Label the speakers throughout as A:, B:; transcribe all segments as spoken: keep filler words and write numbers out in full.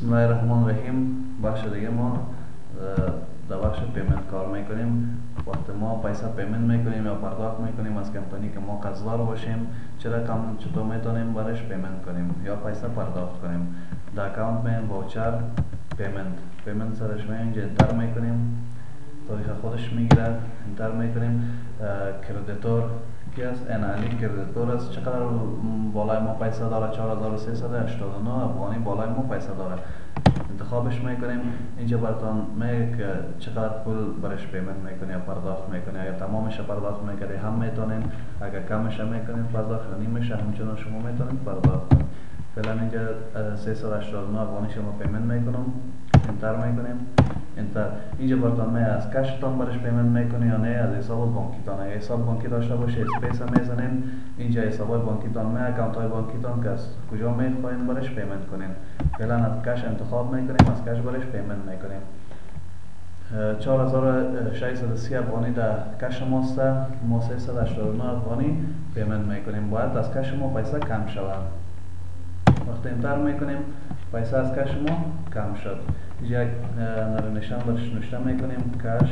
A: بسم الله الرحمن الرحیم. بخش دیگه ما در بخش پیمنت کار میکنیم. وقتی ما پیسه پیمنت میکنیم یا پرداخت میکنیم از کمپانی که ما قرضدار باشیم، چه رقم چطور میتونیم برش پیمنت کنیم یا پیسه پرداخت کنیم. در اکانت مین واوچر پیمنت پیمنت سرش می اینجا انتر میکنیم، تاریخ خودش میگیره، انتر میکنیم. کردیتور کی است؟ این علی کردیتور است. چقدر بالای ما پیسه داره؟ چهار هزار و سیصد و هشتاد و نه افغانی بالای ما پیسه داره. انتخابش میکنیم. اینجا براتون میگه که چقدر پول برش پیمنت میکنی یا پرداخت میکنی. اگر تمامش پرداخت میکنی هم میتونین، اگر کمش میکنین پرداخت، نیمش همچنان شما میتونین پرداخت کنید. فعلا اینجا سیصد و هشتاد و نه افغانی شما پیمنت میکنم، انتر میکنیم. انتر. اینجا براتون میگه از کشتان برش پیمنت میکنی یا نه از حساب بانکیتان. اگر حساب بانکی داشته باشه اسپیس میزنین. اینجا حساب بانکیتان میگه، اکانت های بانکیتان که از کجا میخواین برش پیمنت کنین. فعلا از کش انتخاب میکنیم، از کش برش پیمنت میکنیم. چهار هزار و ششصد و سی افغانی در کش ماست، ما سیصد و هشتاد و نه افغانی پیمنت میکنیم. باید از کش ما پیسه کم شود. وقتی انتر میکنیم پیسه از کش ما کم شد. اینجا یک نشان برش نوشته میکنیم کش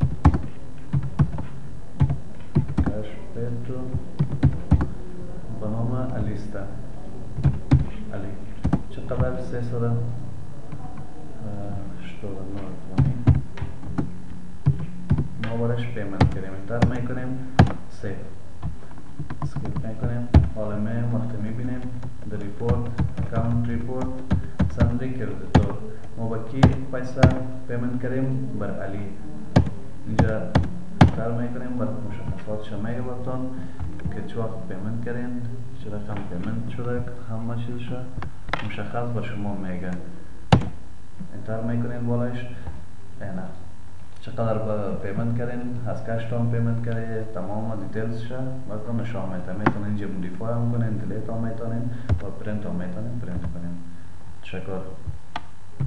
A: کش پیتو به نام الیسته علی. چقدر؟ سیصد و هشتاد و نه افغانی ما برش پیمنت کنیم. انتر میکنیم، سیف اسکیپ میکنیم. حالا میم وقتی میبینیم در ریپورت اکاونت ریپورت سندری کردیتور ما با کی پیسه پیمنت کردیم؟ بر علی. اینجا انتر میکنیم، بر مشخصاتش میگه براتون که چه وقت پیمنت کردین، چه رقم پیمنت شده، همه چیزش مشخص بر شما میگه. انتر میکنین بالایش اینا چقدر پیمنت کردین، از کشتان پیمنت کردین، تمام دیتیلزش براتون نشان میده. میتونین اینجا مودیفای هم کنین، دیلیت هم میتونین و پرینت هم میتونین پرینت کنین. تشکر.